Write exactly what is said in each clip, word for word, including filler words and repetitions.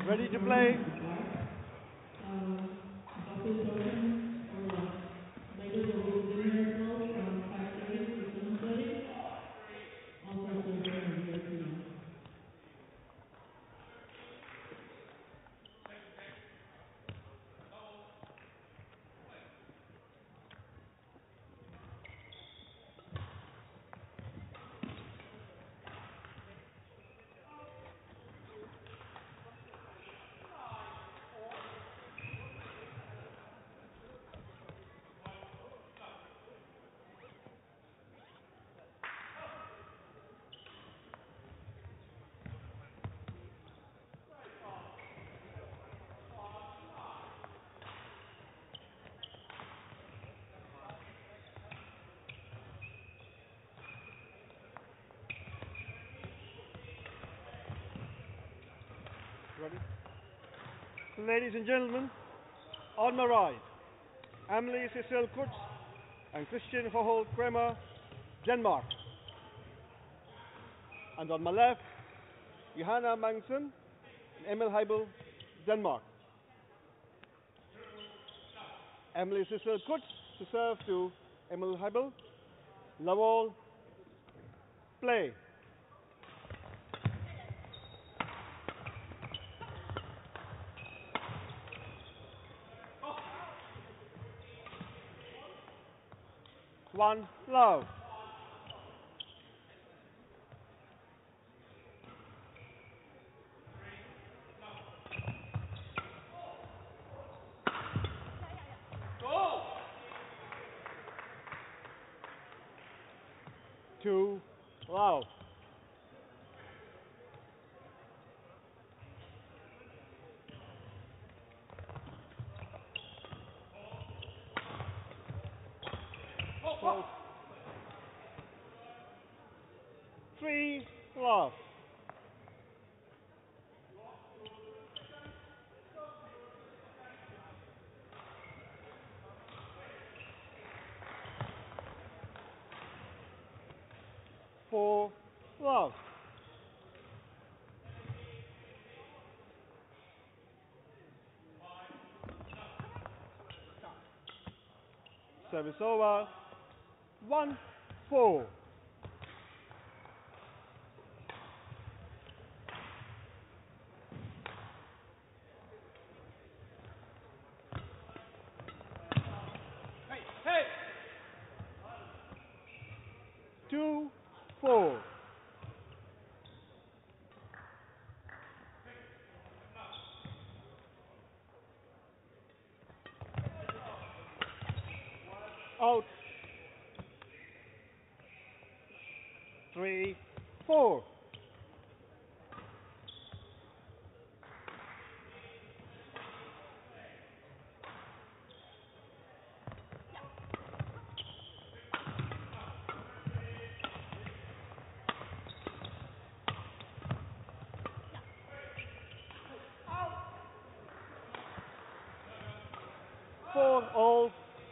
Ready to play? Ready? Ladies and gentlemen, on my right, Emily Cecil Kutz and Christian Hoholt Kremer, Denmark. And on my left, Johanna Mangsen and Emil Heibel, Denmark. Emily Cecil Kutz to serve to Emil Heibel. Lawal, play. One, love. Two, love. Close. Three, love. Four, love. Service over. One, four. Hey, hey! Two, four. Out. Three, four. Four, all.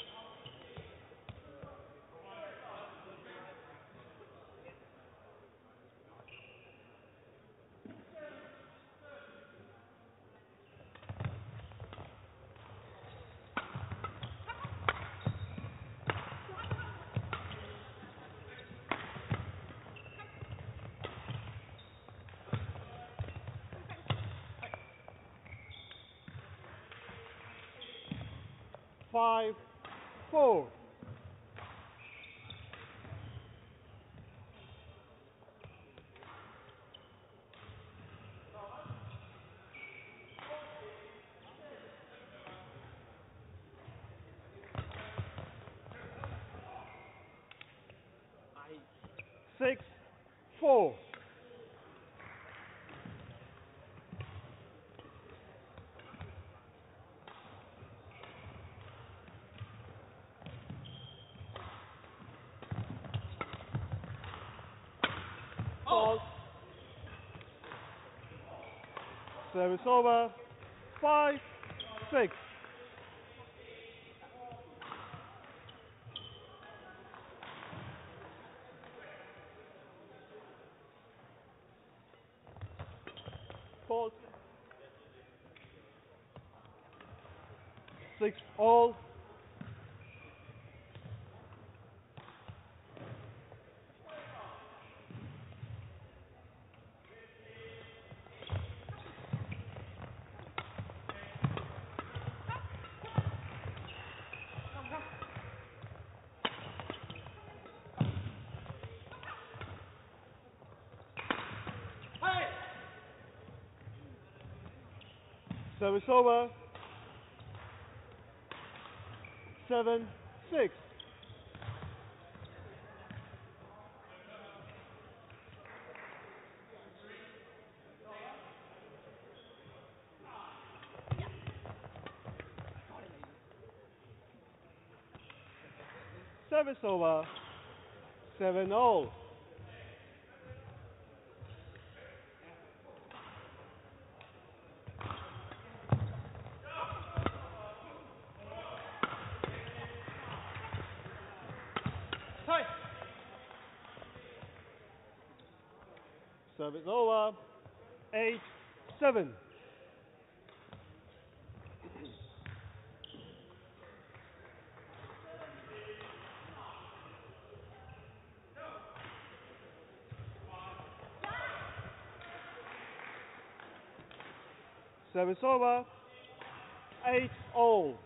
Five, four. Six, four. False. Service over. Five, six. False. six all. Hey! Service over. Seven six. Service over. Seven all. Hey! Service over. Eight seven. Service over. Eight all.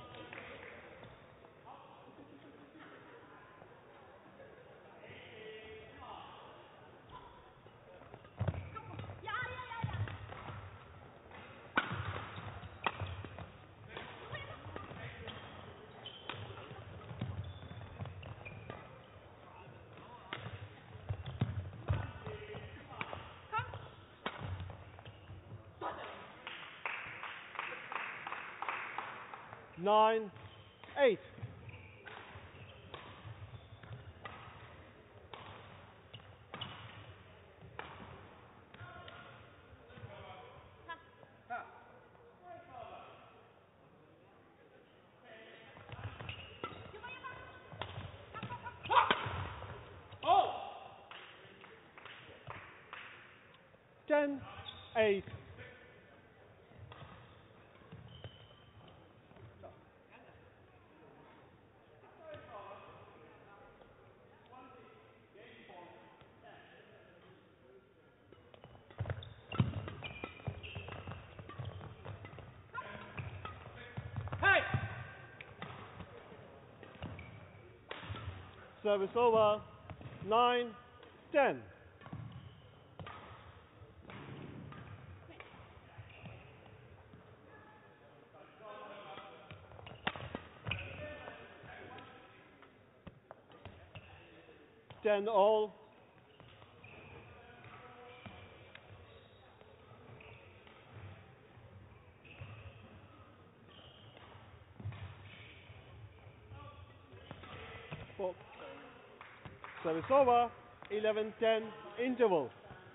Nine eight. Oh! Ten eight. Hey! Service over. Nine ten. Ten all. Four. Service over. Eleven ten. Interval.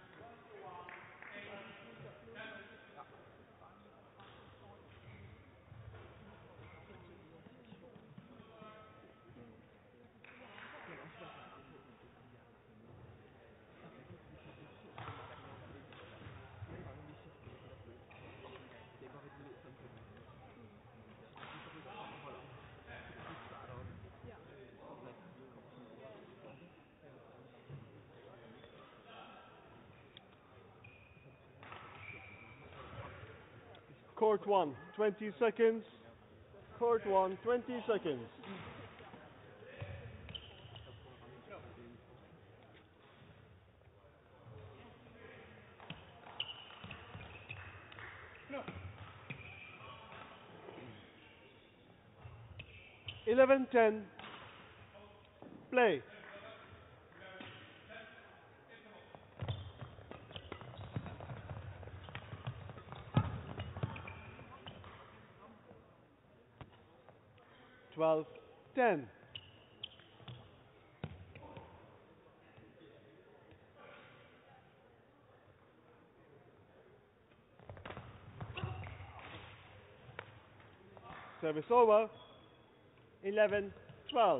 Court one. Twenty seconds. Court one. Twenty seconds. No. Eleven ten. Play. Twelve ten. Service over. Eleven twelve.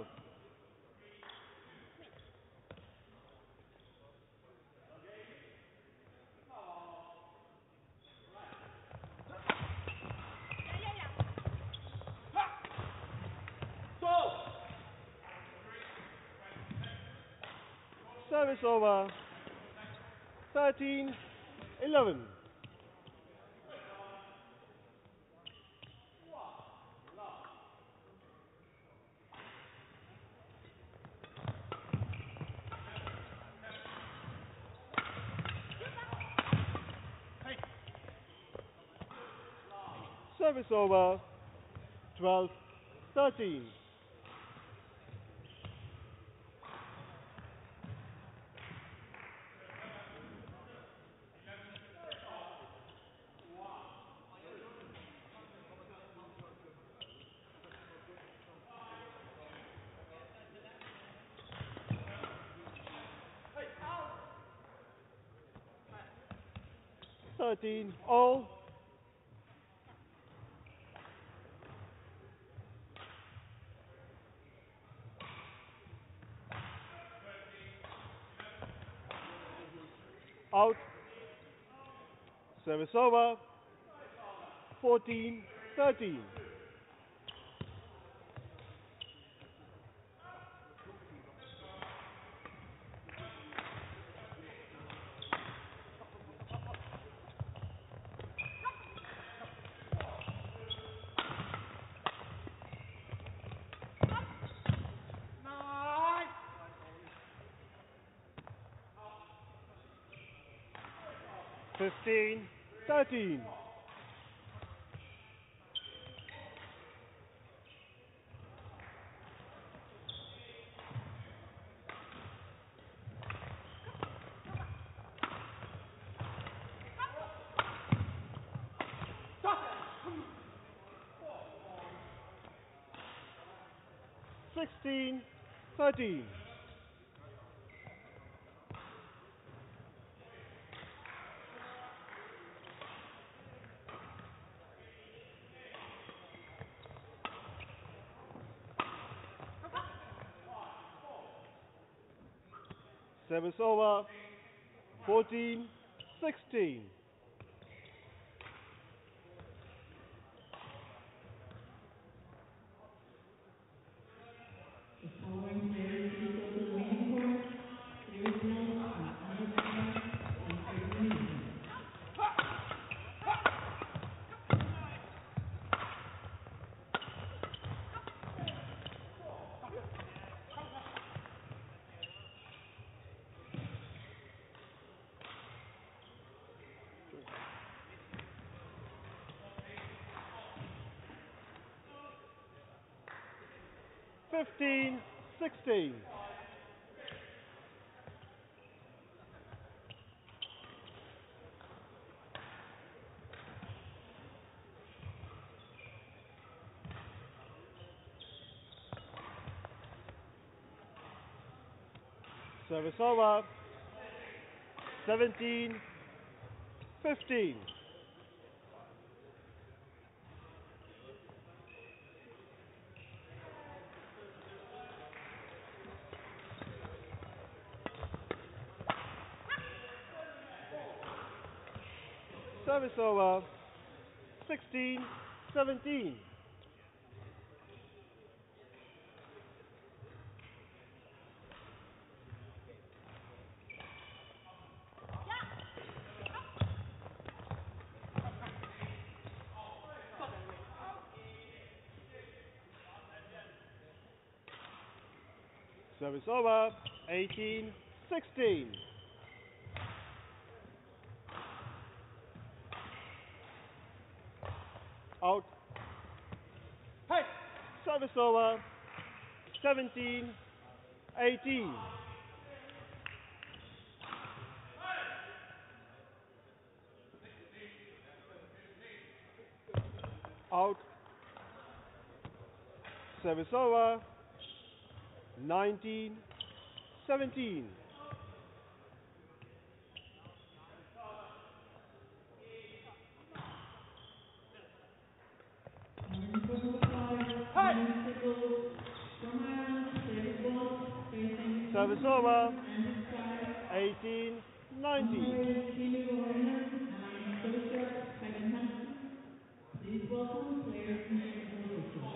Service over. thirteen eleven. Service over. twelve thirteen. thirteen all. Out. Service over. fourteen thirteen. Nine. fifteen thirteen. sixteen thirteen. Service over. fourteen sixteen. The following players will go to the main court. There is no on Honor Square and Fairview Newton. fifteen sixteen. Service over. seventeen fifteen. Service over. sixteen seventeen. Service over. eighteen sixteen. Out. Hey. Service over. seventeen eighteen. Out. Service over. nineteen seventeen. Honor Square five, Hey. Municipal, Strong Island, service ball, facing Service over. and five. eighteen nineteen. Umpires Jimmy Warner and Coach Kevin Hansen. Please welcome players in their position.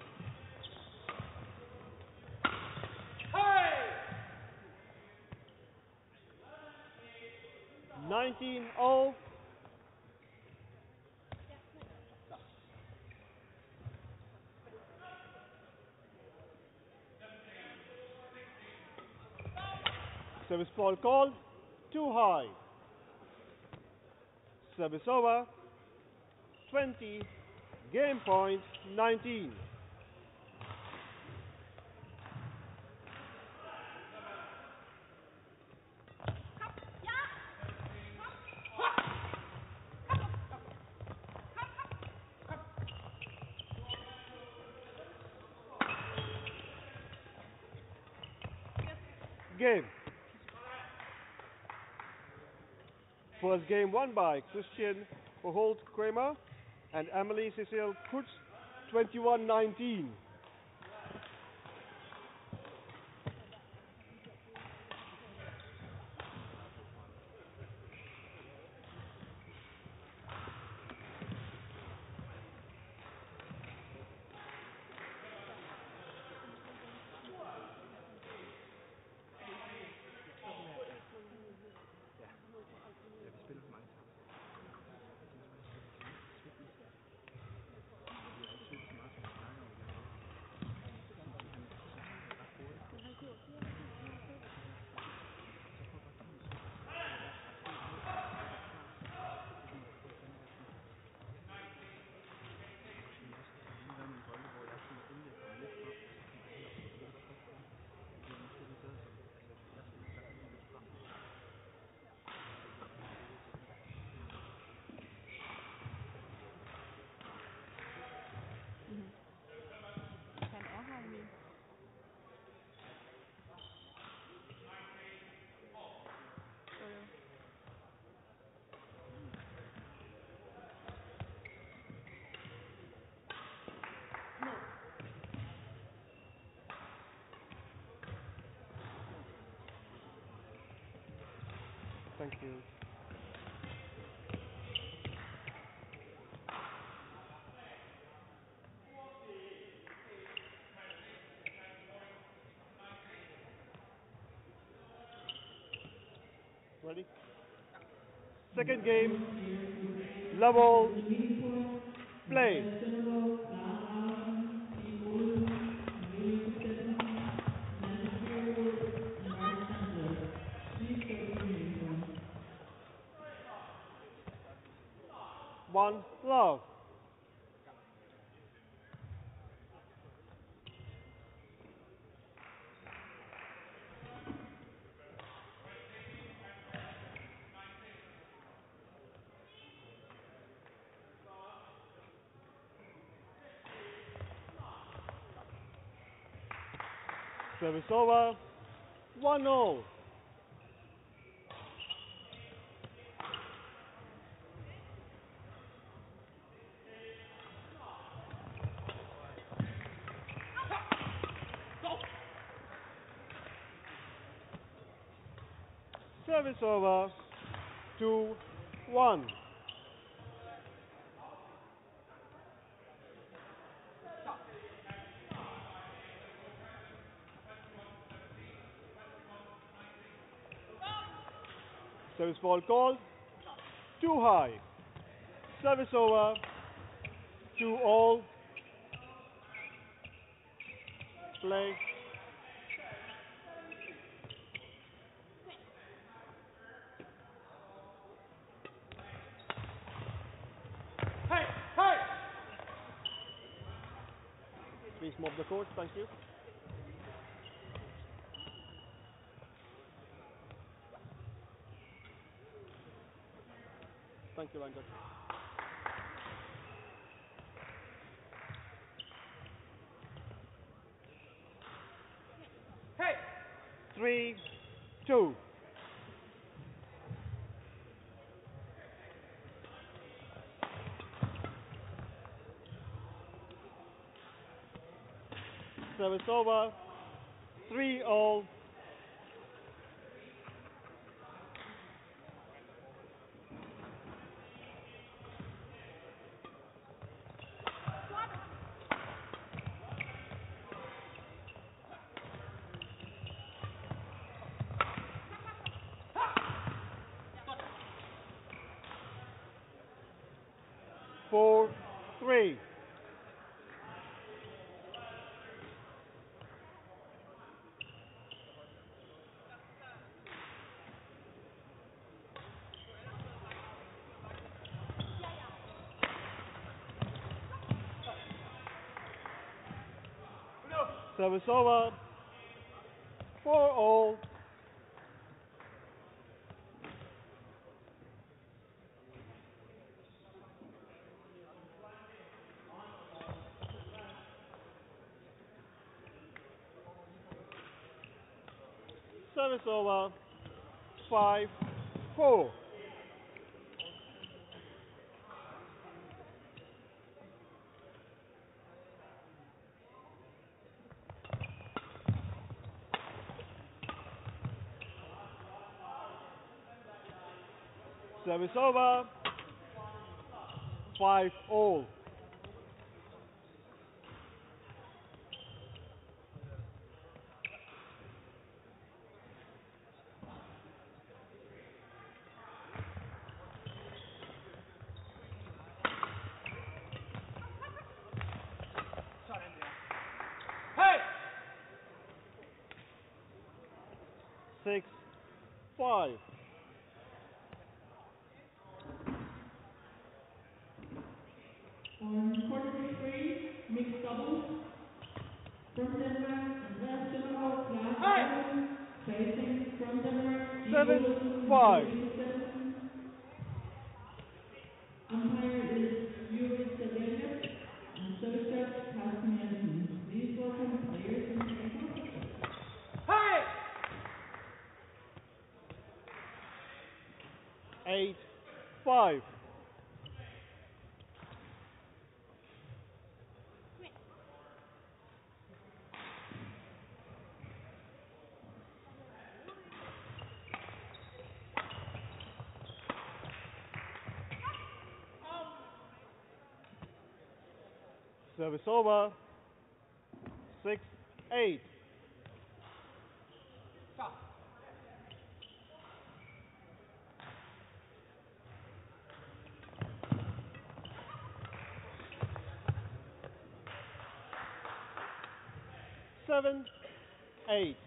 Hey. nineteen all. Service ball called. Too high. Service over. twenty. Game point nineteen. Game. First game won by Christian Verholt Kramer and Emily Cecile Kurtz, twenty-one nineteen. Han er her, Emil. Jo, jo. Thank you. Ready? Second game. Level. Play. One love. Service over. One all. Service over. Two, one. Service ball called. Too high. Service over. Two all. Play. Hey! Hey! Please mop the court. Thank you. Thank you, Rangers. Hey! Three, two. Service over. Three all. four, three. Service over. Four all. Service over. Five, four. Service over. Five all. Hey! Six, five. On court number three, mixed doubles. From Denmark, Andreas Søndergaard, Lars Hey! Olsen, facing from Denmark, G. Seven, Olsen, five. thirty-seven. Umpire is Yuri Selenius, and service judge Carsten Jensen. Please welcome players and technical officials. Hey! Eight, five. Service over. Six, eight. Stop. Seven, eight.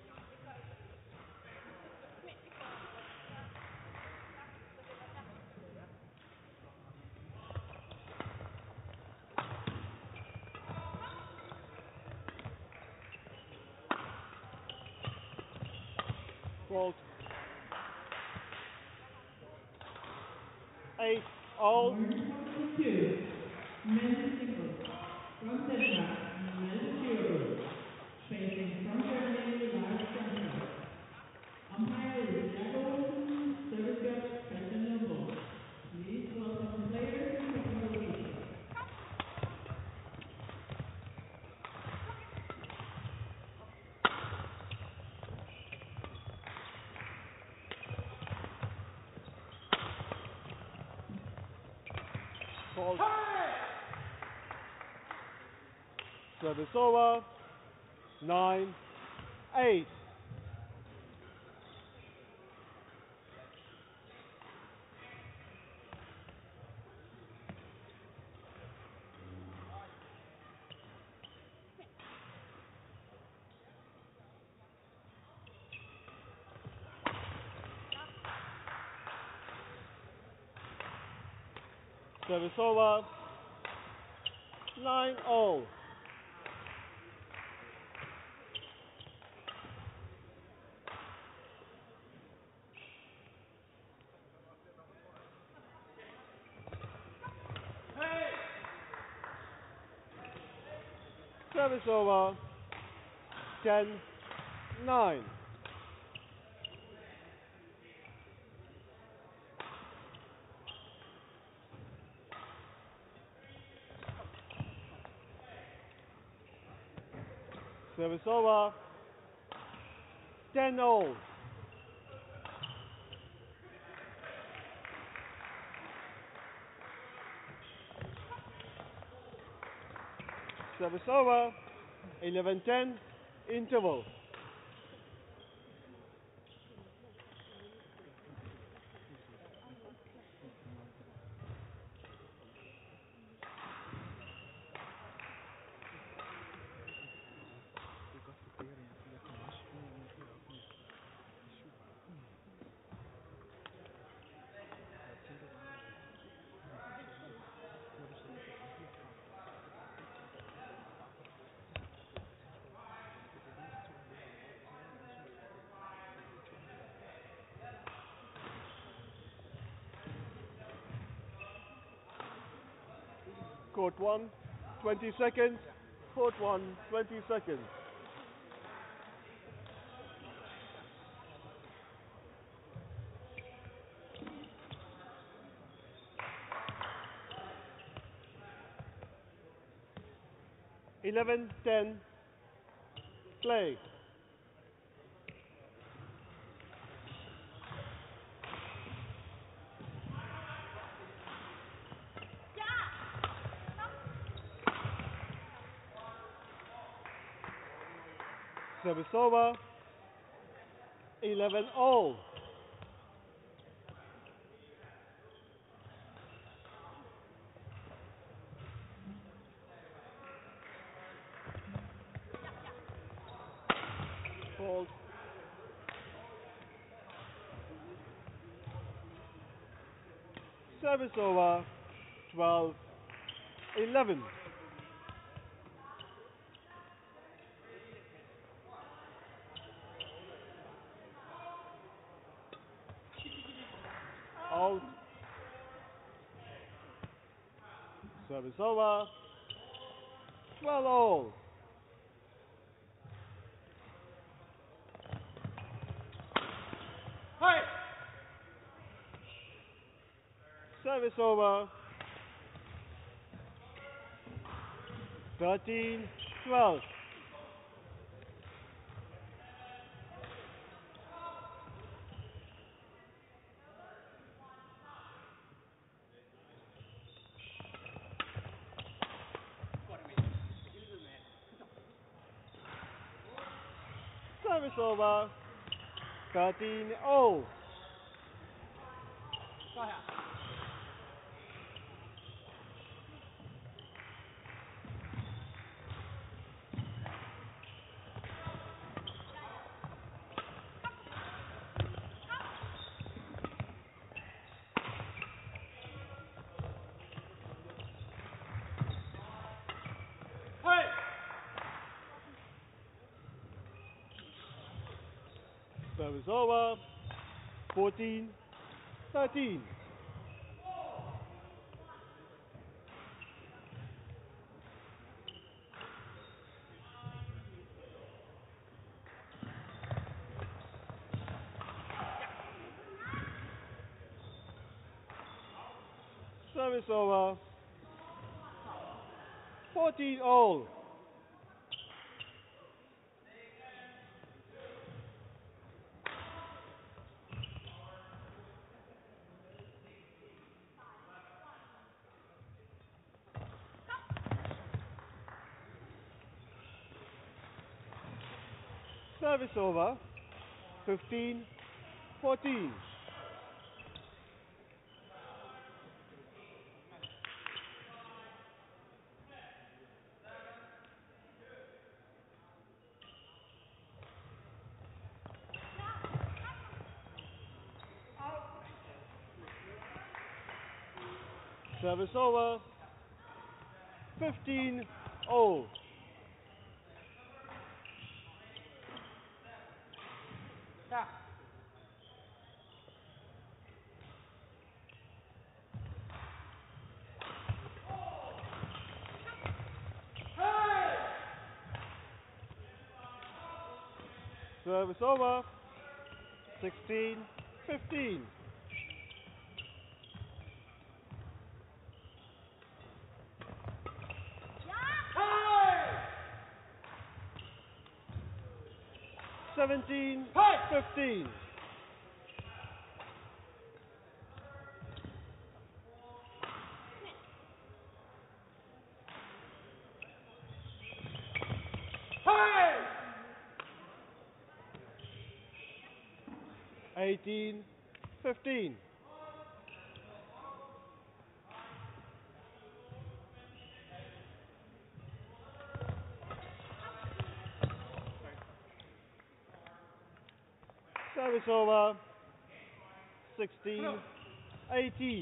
Fault. Eight, all. Court number two, men's singles. From Denmark, Malte Djurgård. Facing from Germany, Lars Strandberg. Umpire is Jakob Olsen, service judge Christian Lundborg. Please welcome players and technical officials. Fault. Hey! Service over. Nine, eight. Service over. Nine, all. Hey! Service over. Ten, nine. Service over. Ten, all. Service over. Eleven, ten. Interval. Court one, twenty seconds. Court one, twenty seconds. eleven ten. Play. Service over. eleven all. Fault. Service over. twelve eleven. Out. Service over. twelve all. Hey! Service over. thirteen twelve. Service over. thirteen all. Hey! Service over. fourteen thirteen. Service over. fourteen all. Service over. fifteen fourteen. Service over. fifteen all. Yeah. Hey! Service over. sixteen fifteen. Hey! seventeen Hey! fifteen. Hey! eighteen fifteen. Service over. sixteen eighteen.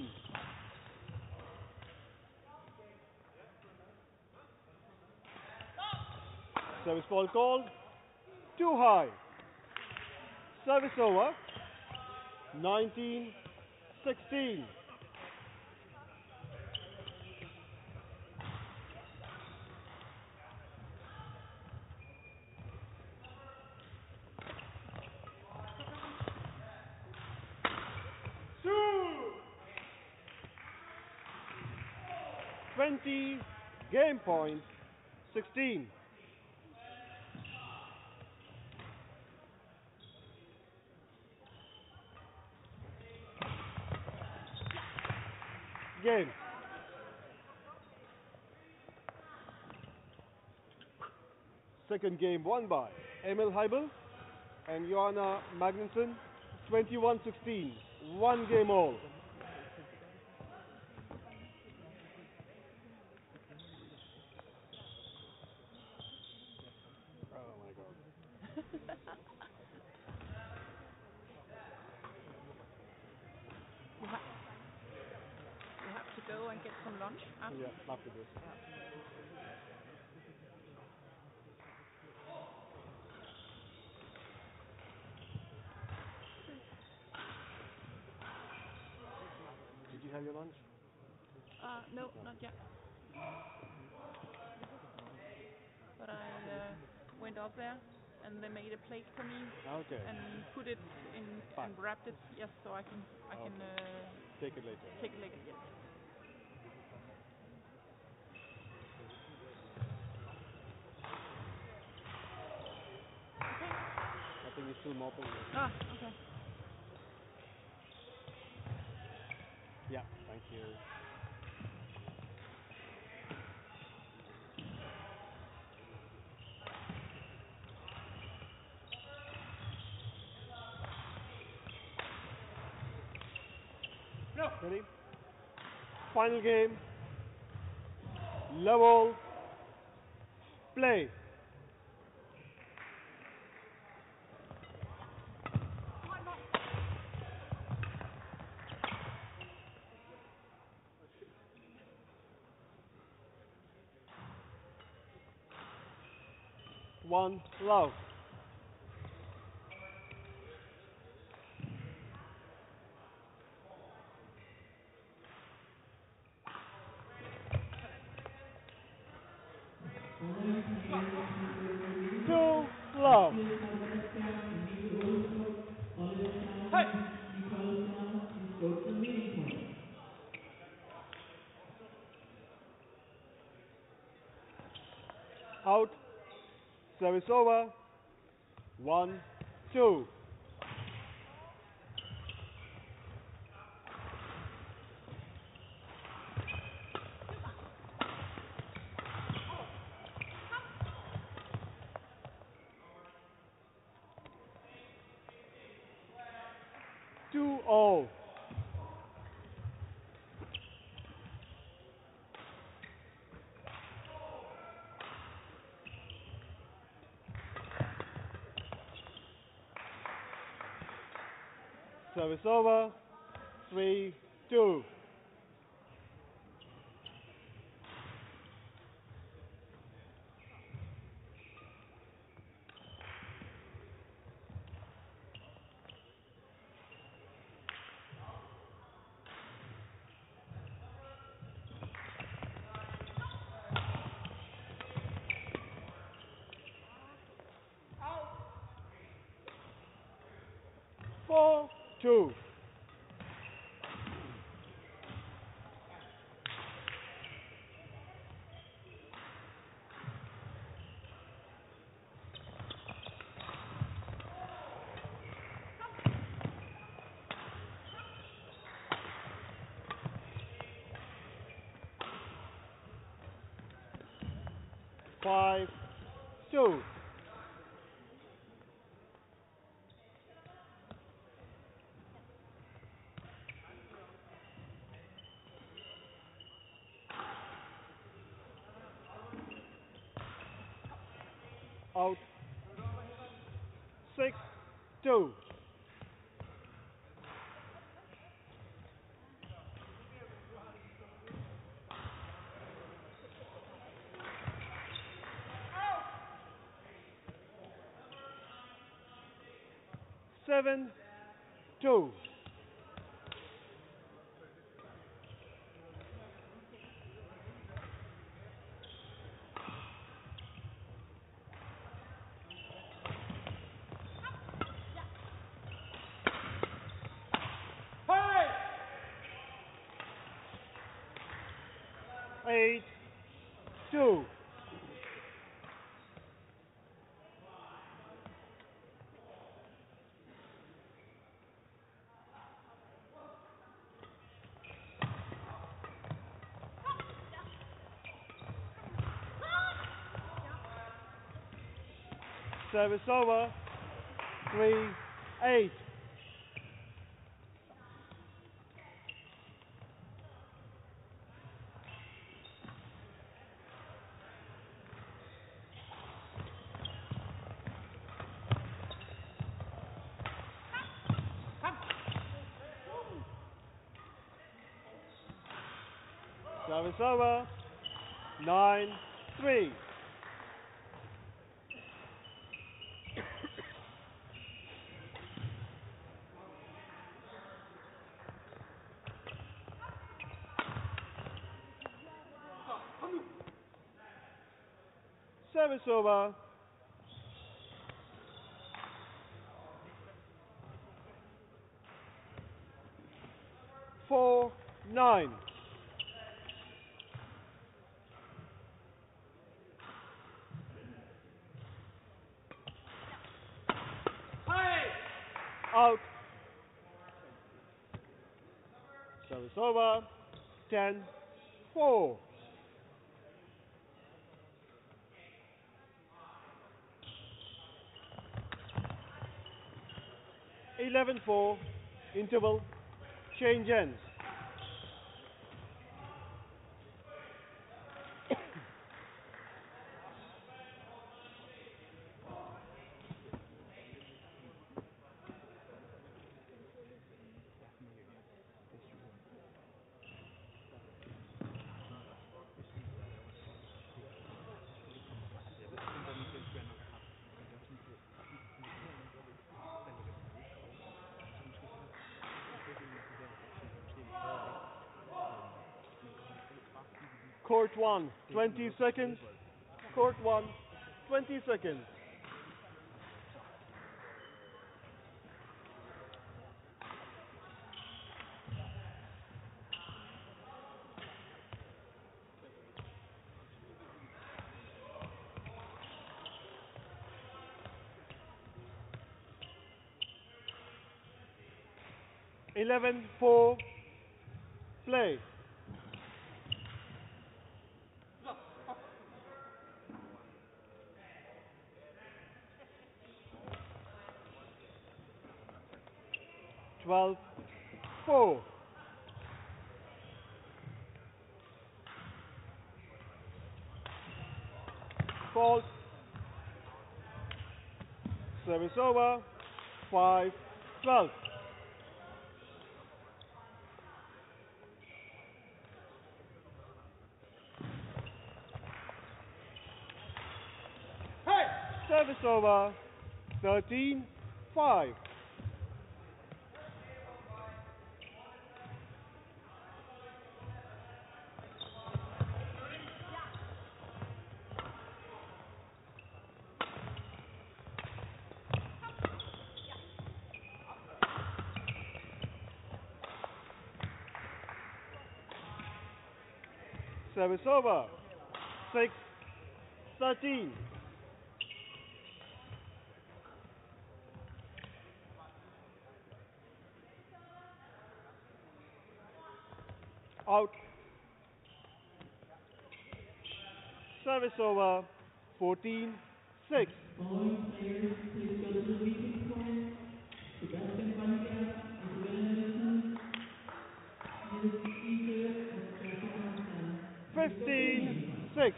Service ball called. Too high. Service over. nineteen sixteen. twenty, game point sixteen. Game. Second game won by Emil Heibel and Johanna Magnussen, twenty-one sixteen. One game all. Oh my god. You, ha- you have to go and get some lunch after. Yeah, after this. Did you have your lunch? Uh, no, not yet. But I uh, went up there and they made a plate for me Okay. and put it in Fine. and wrapped it. Yes, so I can I can uh, Take it later. take it later. Yes. Okay. I think it's still mopping. Ah, okay. Yeah, thank you. No. Ready? Final game. Level. Play. One love. Two love. Hey. Out. Service over. One, two. Two all. Service over. Three, two. Four, two. Five, two. Out. Six, two. Seven, two. Hey. Eight, two. Service over. Three, eight. Service over. Nine, three. Service over. Four, nine. Out. Service over. Ten, four. Eleven, four. Interval. Change ends. Court one, twenty seconds. Court one, twenty seconds. Eleven, four. Play. Twelve, four. Fault. Service over. Five, twelve. Service over. Thirteen, five. Service over. Six, thirteen. Out. Service over. Fourteen, six. Following players, please go to the meeting point. Sebastian Banca, Isabel Henderson, Miz Ika, and Jessica Hansen. Fifteen, six.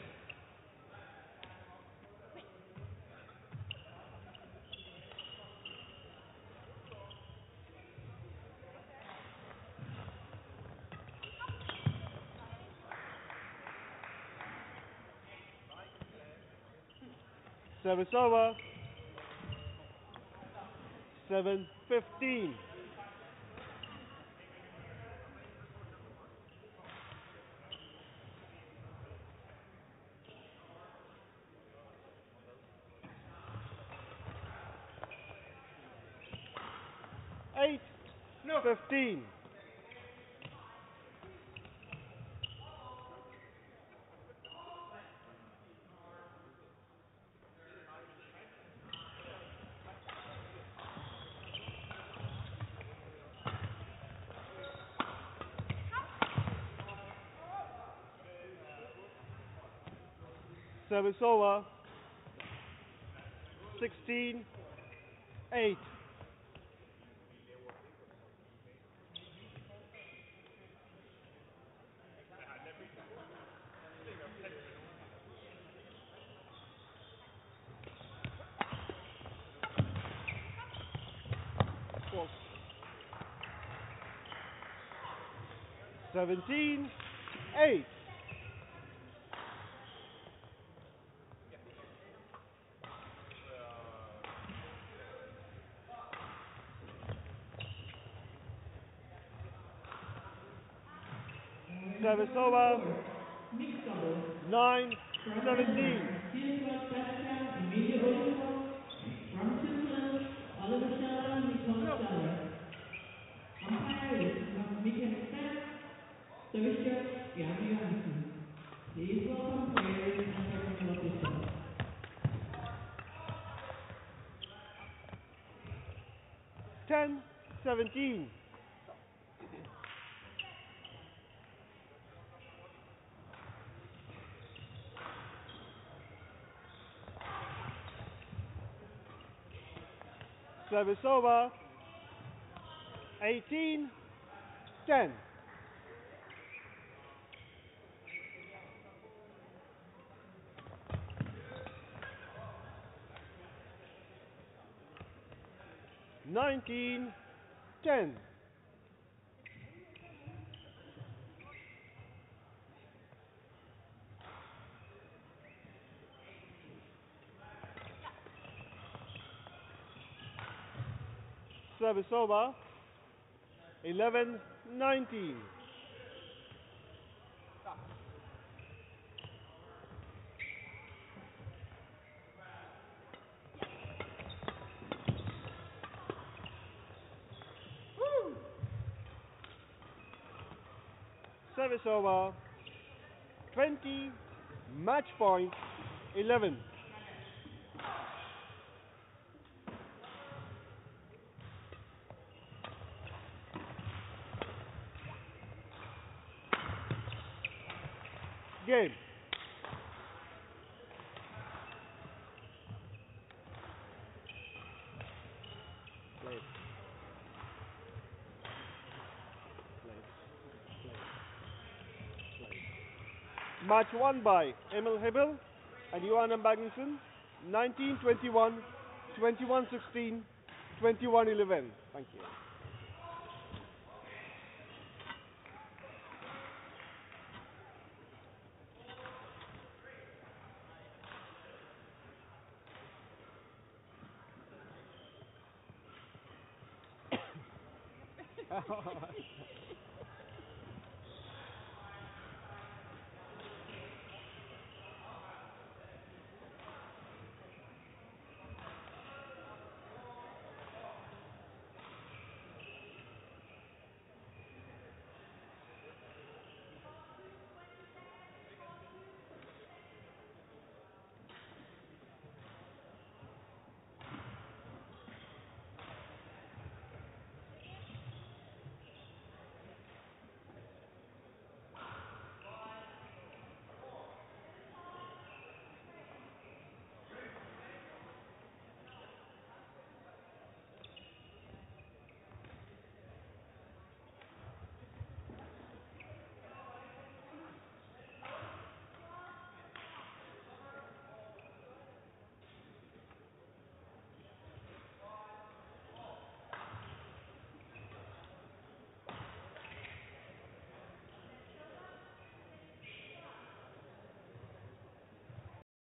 Service over. Seven, fifteen. Eight, fifteen. Service over. sixteen eight. seventeen eight. Service over. Mixed doubles. nine From seventeen. Denmark, Silver touchdown, Emilia Olsson. From Switzerland, Oliver Scheller, Nicole Scheller. Umpire is Michael Stack. Service judge, Bjarne Johansen. Please welcome players and technical officials. ten seventeen. Service over. eighteen ten. nineteen ten. Service over. eleven nineteen. Service over. twenty. Match point. eleven. Game. Play. Play. Play. Play. Match won by Emil Hebel and Johanna Magnusson. nineteen twenty-one, twenty-one sixteen, twenty-one eleven. Thank you. All right.